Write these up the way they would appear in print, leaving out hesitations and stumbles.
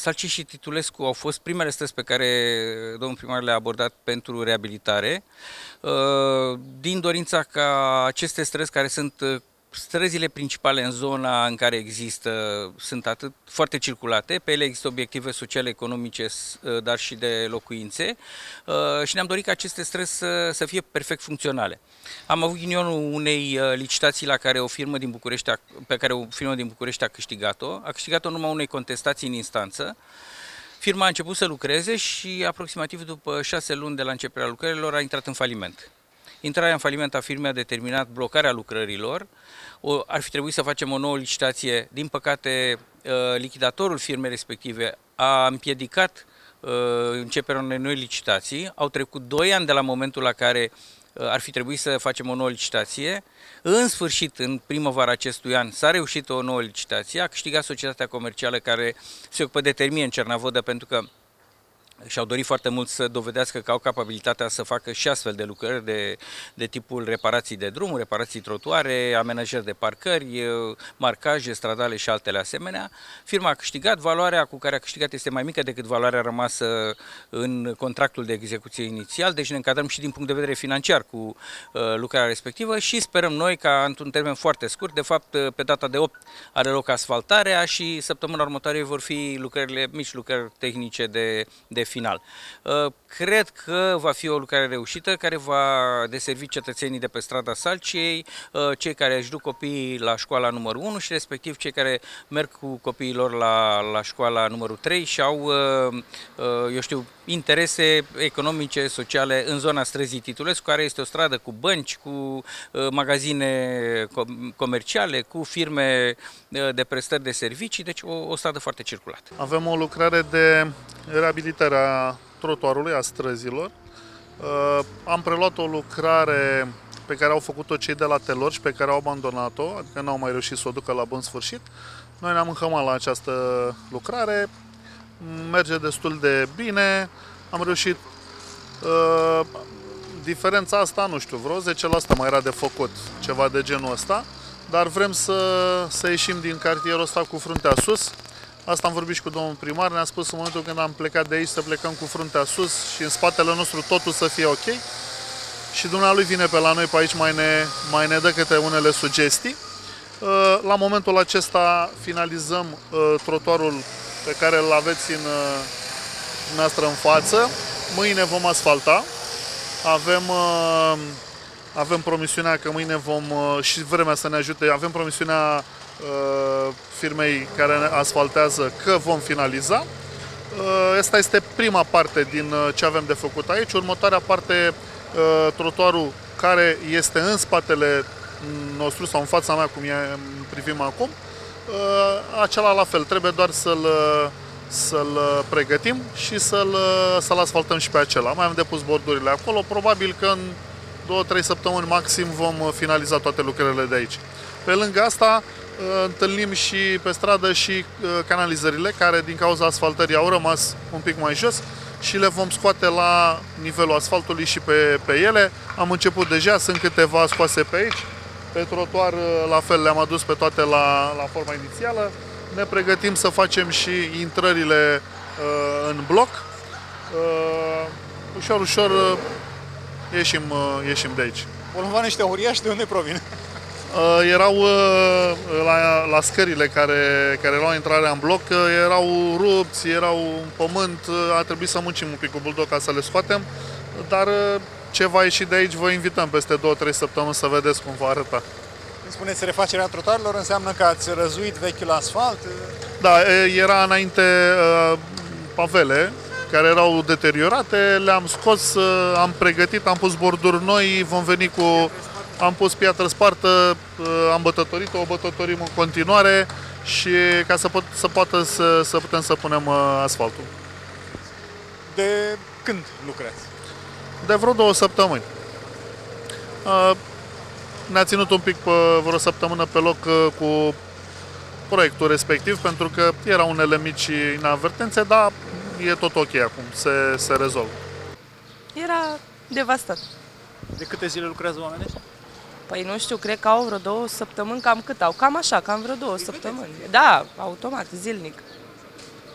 Salci și Titulescu au fost primele străzi pe care domnul primar le-a abordat pentru reabilitare, din dorința ca aceste străzi care sunt străzile principale în zona în care există sunt atât foarte circulate, pe ele există obiective sociale, economice, dar și de locuințe și ne-am dorit ca aceste străzi să fie perfect funcționale. Am avut ghinionul unei licitații la care pe care o firmă din București a câștigat-o. A câștigat-o numai unei contestații în instanță. Firma a început să lucreze și aproximativ după 6 luni de la începerea lucrărilor a intrat în faliment. Intrarea în faliment a firmei a determinat blocarea lucrărilor. Ar fi trebuit să facem o nouă licitație. Din păcate, lichidatorul firmei respective a împiedicat începerea unei noi licitații. Au trecut 2 ani de la momentul la care ar fi trebuit să facem o nouă licitație. În sfârșit, în primăvara acestui an, s-a reușit o nouă licitație. A câștigat societatea comercială care se ocupă de termie în Cernavodă, pentru că și-au dorit foarte mult să dovedească că au capabilitatea să facă și astfel de lucrări de tipul reparații de drumuri, reparații trotuare, amenajări de parcări, marcaje stradale și altele asemenea. Firma a câștigat, valoarea cu care a câștigat este mai mică decât valoarea rămasă în contractul de execuție inițial, deci ne încadrăm și din punct de vedere financiar cu lucrarea respectivă și sperăm noi ca într-un termen foarte scurt, de fapt pe data de 8 are loc asfaltarea și săptămâna următoare vor fi lucrările, mici lucrări tehnice de final. Cred că va fi o lucrare reușită care va deservi cetățenii de pe strada Salciei, cei care își duc copiii la școala numărul 1 și respectiv cei care merg cu copiii lor la școala numărul 3 și au, eu știu, interese economice, sociale în zona străzii Titulescu, care este o stradă cu bănci, cu magazine comerciale, cu firme de prestări de servicii, deci o stradă foarte circulată. Avem o lucrare de reabilitare a trotuarului, a străzilor. Am preluat o lucrare pe care au făcut-o cei de la Telor și pe care au abandonat-o, adică n-au mai reușit să o ducă la bun sfârșit. Noi ne-am înhămat la această lucrare, merge destul de bine, am reușit, diferența asta, nu știu, vreo 10% mai era de făcut, ceva de genul ăsta, dar vrem să ieșim din cartierul ăsta cu fruntea sus. Asta am vorbit și cu domnul primar, ne-a spus în momentul când am plecat de aici să plecăm cu fruntea sus și în spatele nostru totul să fie ok. Și dumnealui vine pe la noi pe aici, mai ne dă câte unele sugestii. La momentul acesta finalizăm trotuarul pe care îl aveți noastră în față. Mâine vom asfalta. Avem promisiunea că mâine vom, și vremea să ne ajute, avem promisiunea firmei care asfaltează că vom finaliza. Asta este prima parte din ce avem de făcut aici. Următoarea parte, trotuarul care este în spatele nostru sau în fața mea, cum privim acum, acela la fel, trebuie doar să-l pregătim și să-l asfaltăm și pe acela. Mai am depus bordurile acolo, probabil că în 2-3 săptămâni maxim vom finaliza toate lucrările de aici. Pe lângă asta, întâlnim și pe stradă și canalizările care din cauza asfaltării au rămas un pic mai jos și le vom scoate la nivelul asfaltului și pe ele. Am început deja, sunt câteva scoase pe aici. Pe trotuar la fel le-am adus pe toate la forma inițială. Ne pregătim să facem și intrările în bloc. Ușor, ușor ieșim de aici. Bolovanii ăștia uriași de unde provin? Erau la scările care erau intrarea în bloc, erau rupți, erau în pământ, a trebuit să muncim un pic cu buldog ca să le scoatem, dar ce va ieși de aici vă invităm peste 2-3 săptămâni să vedeți cum va arăta. Când spuneți refacerea trotuarelor, înseamnă că ați răzuit vechiul asfalt? Da, era înainte pavele care erau deteriorate, le-am scos, am pregătit, am pus borduri noi, vom veni cu... Am pus piatră spartă, am bătătorit-o, o bătătorim în continuare și ca să putem să punem asfaltul. De când lucrați? De vreo 2 săptămâni. Ne-a ținut un pic vreo săptămână pe loc cu proiectul respectiv, pentru că erau unele mici inadvertențe, dar e tot ok acum, se rezolvă. Era devastat. De câte zile lucrează oamenii? Păi nu știu, cred că au vreo 2 săptămâni, cam cât au? Cam așa, cam vreo 2 săptămâni. Da, automat, zilnic.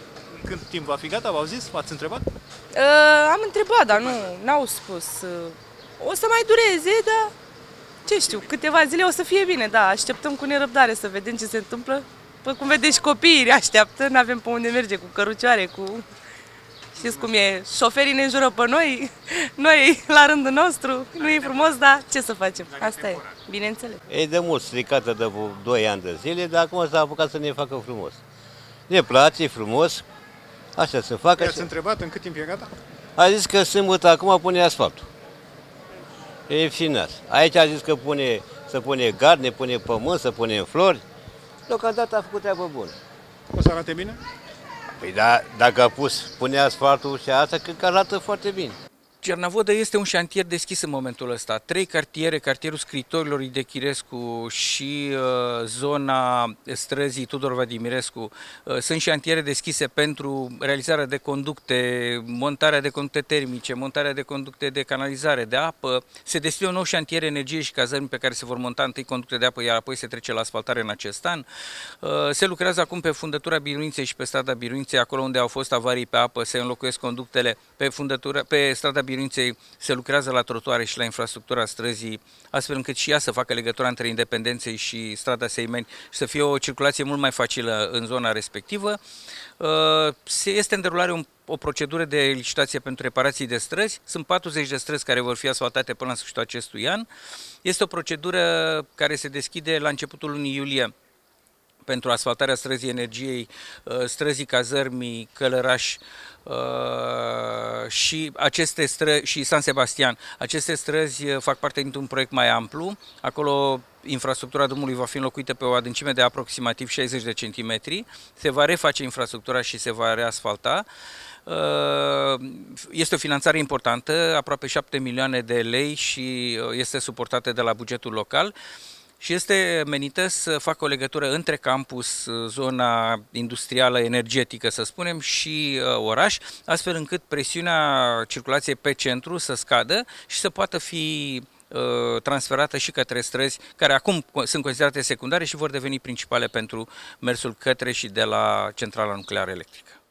Când timp va fi gata, v-au zis? V-ați întrebat? Am întrebat, dar n-au spus. O să mai dureze, dar ce știu, câteva zile o să fie bine, da, așteptăm cu nerăbdare să vedem ce se întâmplă. Păi cum vedeți, copiii așteaptă, n-avem pe unde merge, cu cărucioare, cu... Știți cum e, șoferii ne înjură pe noi la rândul nostru, nu e frumos, dar ce să facem, asta e, bineînțeles. E de mult stricată de 2 ani de zile, dar acum s-a apucat să ne facă frumos. Ne place, e frumos, așa se facă. I-ați întrebat în cât timp e gata? A zis că sâmbătă acum pune asfaltul. E final. Aici a zis că să pune gard, pune pământ, să pune flori. Deocamdată a făcut treabă bună. O să arate bine? Păi da, dacă pune asfaltul și asta, cred că arată foarte bine. Cernavodă este un șantier deschis în momentul ăsta. 3 cartiere, cartierul Scriitorilor Idechirescu și zona străzii Tudor Vadimirescu, sunt șantiere deschise pentru realizarea de conducte, montarea de conducte termice, montarea de conducte de canalizare, de apă. Se deschide un nou șantier energie și cazărmi pe care se vor monta întâi conducte de apă, iar apoi se trece la asfaltare în acest an. Se lucrează acum pe fundătura Biruinței și pe strada Biruinței, acolo unde au fost avarii pe apă, se înlocuiesc conductele pe strada Biruinței, se lucrează la trotuare și la infrastructura străzii, astfel încât și ea să facă legătura între Independenței și strada Seimeni și să fie o circulație mult mai facilă în zona respectivă. Este în derulare o procedură de licitație pentru reparații de străzi. Sunt 40 de străzi care vor fi asfaltate până la sfârșitul acestui an. Este o procedură care se deschide la începutul lunii iulie pentru asfaltarea străzii Energiei, străzii Cazărmii, Călăraș și și San Sebastian. Aceste străzi fac parte dintr-un proiect mai amplu. Acolo infrastructura drumului va fi înlocuită pe o adâncime de aproximativ 60 de centimetri. Se va reface infrastructura și se va reasfalta. Este o finanțare importantă, aproape 7 milioane de lei și este suportată de la bugetul local. Și este menită să facă o legătură între campus, zona industrială energetică, să spunem, și oraș, astfel încât presiunea circulației pe centru să scadă și să poată fi transferată și către străzi care acum sunt considerate secundare și vor deveni principale pentru mersul către și de la centrala nucleară electrică.